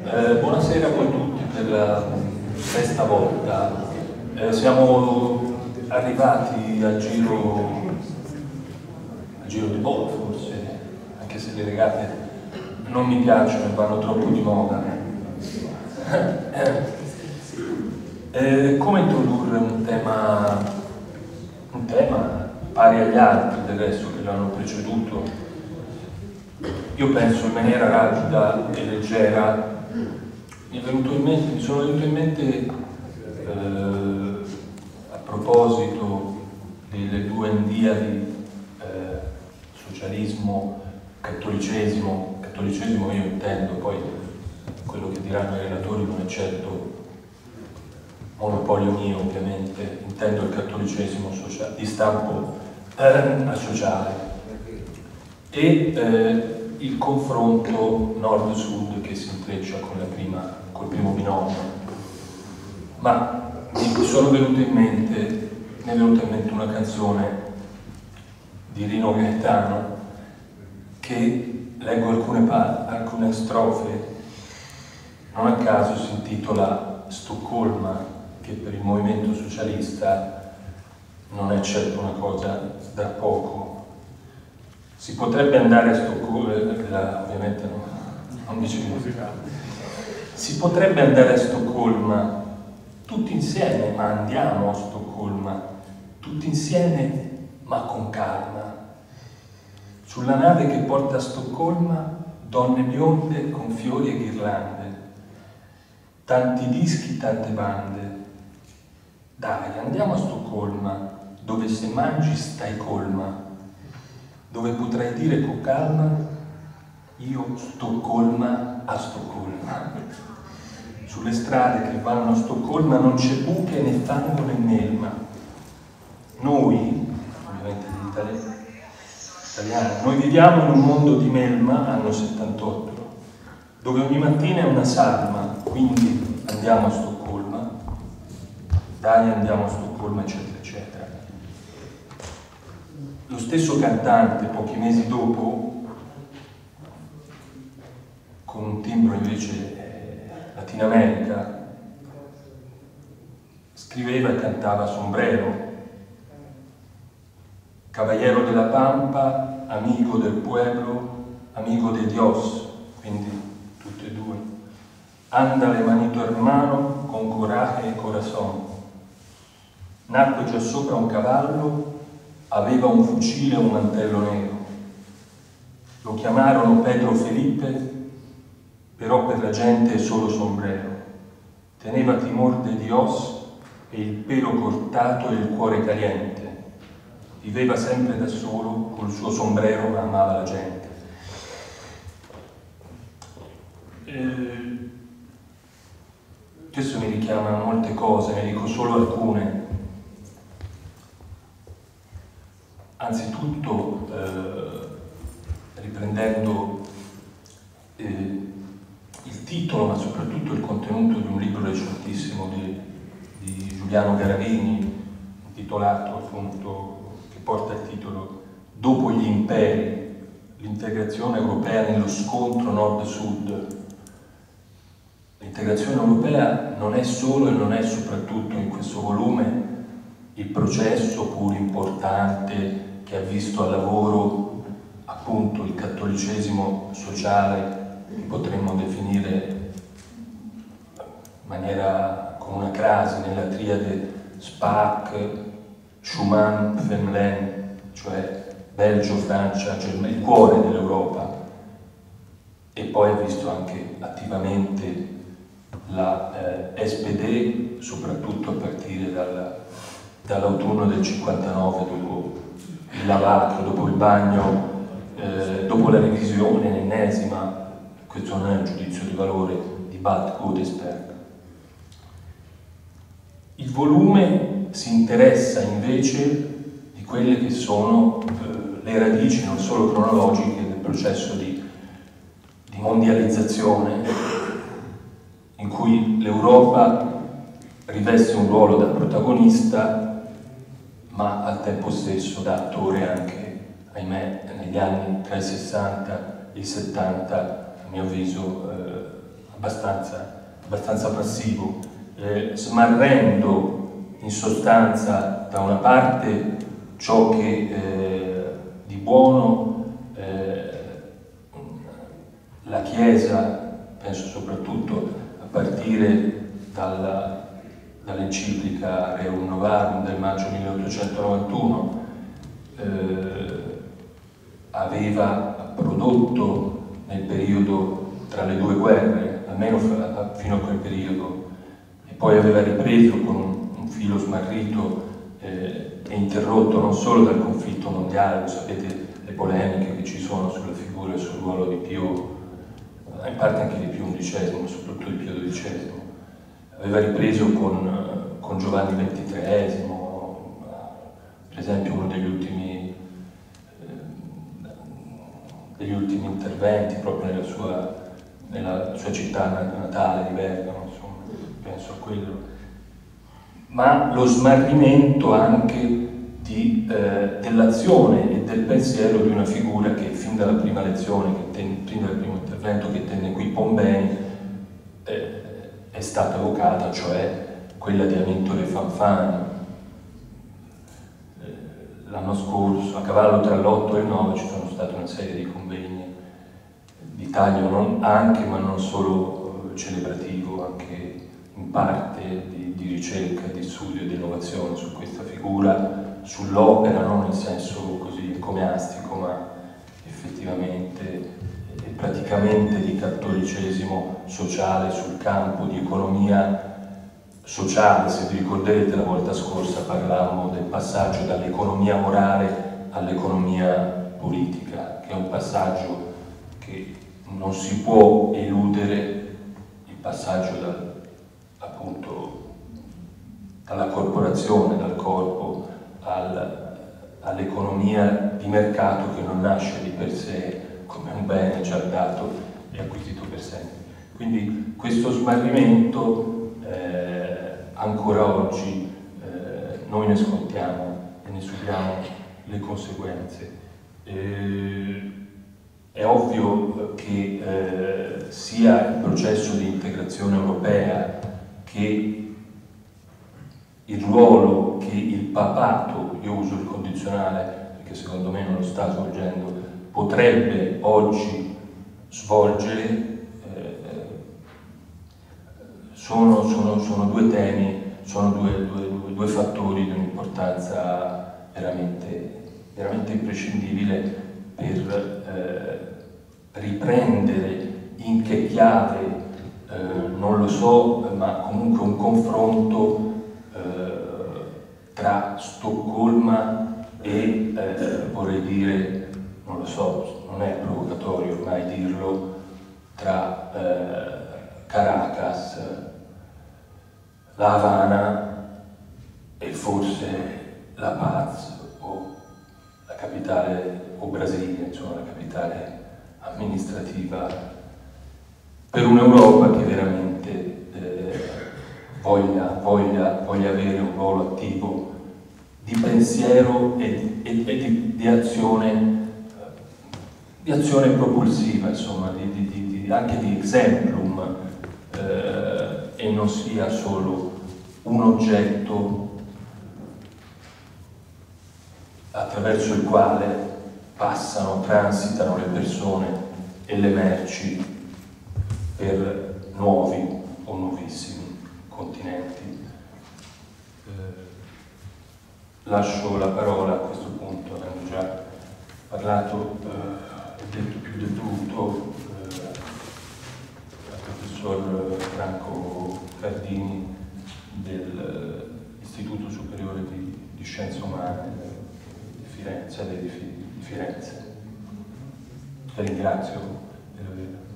Buonasera a voi tutti per la sesta volta. Siamo arrivati al giro di boa, forse, anche se le regate non mi piacciono e vanno troppo di moda. Come introdurre un tema pari agli altri del resto che l'hanno preceduto? Io penso in maniera rapida e leggera. Mi sono venuto in mente a proposito delle due endiadi, socialismo, cattolicesimo io intendo, poi quello che diranno i relatori non è certo monopolio mio, ovviamente, intendo il cattolicesimo di stampo asociale e il confronto nord-sud che si intreccia con col primo binomio. Ma mi è venuta in mente una canzone di Rino Gaetano che leggo alcune strofe, non a caso si intitola Stoccolma, che per il movimento socialista non è certo una cosa da poco. Si potrebbe andare a Stoccolma, ovviamente non dice musica. Si potrebbe andare a Stoccolma tutti insieme, ma andiamo a Stoccolma tutti insieme, ma con calma. Sulla nave che porta a Stoccolma, donne bionde con fiori e ghirlande, tanti dischi, tante bande. Dai, andiamo a Stoccolma, dove se mangi stai colma, dove potrai dire con calma, io Stoccolma a Stoccolma. Sulle strade che vanno a Stoccolma non c'è buche né fango né melma. Noi, ovviamente gli italiani, noi viviamo in un mondo di melma, anno 78, dove ogni mattina è una salma, quindi andiamo a Stoccolma, dai andiamo a Stoccolma, eccetera, eccetera. Lo stesso cantante, pochi mesi dopo, con un timbro invece Latin America, scriveva e cantava Sombrero, caballero della Pampa, amigo del pueblo, amigo de Dios, quindi tutte e due. Ándale manito hermano, con coraje e corazón. Nacque già sopra un cavallo, aveva un fucile e un mantello nero. Lo chiamarono Pedro Felipe, però per la gente è solo Sombrero. Teneva timor de Dios e il pelo cortato e il cuore caliente. Viveva sempre da solo col suo sombrero, ma amava la gente. Questo mi richiama a molte cose, ne dico solo alcune. Anzitutto, riprendendo il titolo, ma soprattutto il contenuto di un libro recentissimo di Giuliano Garavini, intitolato appunto, che porta il titolo Dopo gli imperi, l'integrazione europea nello scontro nord-sud. L'integrazione europea non è solo e non è soprattutto in questo volume il processo pur importante che ha visto al lavoro appunto il cattolicesimo sociale, che potremmo definire in maniera con una crasi nella triade SPAC, Schuman, Vemlen, cioè Belgio, Francia, Germania, il cuore dell'Europa, e poi ha visto anche attivamente la SPD, soprattutto a partire dall'autunno del 59, dopo il lavacro, dopo il bagno, dopo la revisione l'ennesima. Questo non è un giudizio di valore di Bad Godesberg. Il volume si interessa invece di quelle che sono le radici non solo cronologiche del processo di mondializzazione, in cui l'Europa riveste un ruolo da protagonista, ma al tempo stesso da attore anche, ahimè, negli anni tra i 60 e i 70, a mio avviso, abbastanza passivo, smarrendo in sostanza da una parte ciò che di buono la Chiesa, penso soprattutto a partire dall'enciclica Rerum Novarum del maggio 1891, aveva prodotto nel periodo tra le due guerre, almeno fino a quel periodo, e poi aveva ripreso con un filo smarrito e interrotto non solo dal conflitto mondiale, sapete le polemiche che ci sono sulla figura e sul ruolo di Pio, in parte anche di Pio XI, ma soprattutto di Pio XII. Aveva ripreso con Giovanni XXIII, per esempio uno degli ultimi interventi proprio nella sua città natale di Bergamo, insomma, penso a quello. Ma lo smarrimento anche dell'azione e del pensiero di una figura che fin dalla prima lezione, fin dal primo intervento che tenne qui Pombeni, è stata evocata, cioè quella di Amintore Fanfani. L'anno scorso, a cavallo tra l'8 e il 9, ci sono state una serie di convegni di taglio anche, ma non solo celebrativo, anche in parte di ricerca, di studio e di innovazione su questa figura, sull'opera, non in senso così encomiastico, ma effettivamente e praticamente di cattolicesimo sociale sul campo di economia sociale. Se vi ricorderete, la volta scorsa parlavamo del passaggio dall'economia morale all'economia politica, che è un passaggio che non si può eludere, il passaggio appunto dalla corporazione, dal corpo, all'economia di mercato, che non nasce di per sé come un bene già dato e acquisito per sempre. Quindi questo smarrimento ancora oggi noi ne scontiamo e ne subiamo le conseguenze. È ovvio che sia il processo di integrazione europea che il ruolo che il papato, io uso il condizionale perché secondo me non lo sta svolgendo, potrebbe oggi svolgere, sono due temi, sono due fattori di un'importanza veramente imprescindibile per riprendere in che chiave, non lo so, ma comunque un confronto tra Stoccolma e, vorrei dire, non lo so, non è provocatorio ormai dirlo, tra Caracas, La Habana e forse La Paz o la capitale, o Brasilia, insomma la capitale amministrativa, per un'Europa che veramente voglia avere un ruolo attivo di pensiero e di azione propulsiva, insomma, anche di exemplum, e non sia solo un oggetto attraverso il quale transitano le persone e le merci per nuovi o nuovissimi continenti. Lascio la parola a questo punto, abbiamo già parlato e detto più di tutto al professor Franco Cardini dell'Istituto Superiore di Scienze Umane di Firenze. Vi ringrazio per aver